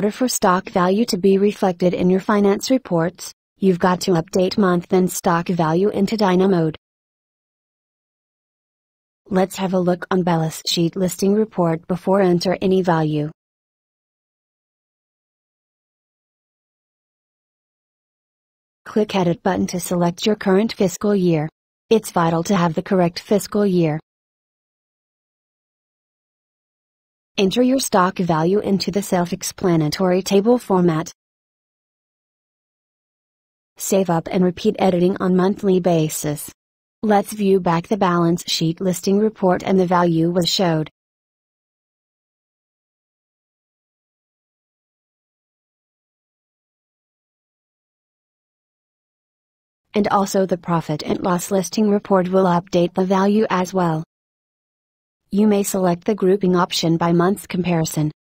order for stock value to be reflected in your finance reports, you've got to update month-end stock value into DynaMod. Let's have a look on balance sheet listing report before enter any value. Click Edit button to select your current fiscal year. It's vital to have the correct fiscal year. Enter your stock value into the self-explanatory table format. Save up and repeat editing on monthly basis. Let's view back the balance sheet listing report and the value was showed. And also the profit and loss listing report will update the value as well. You may select the grouping option by month comparison.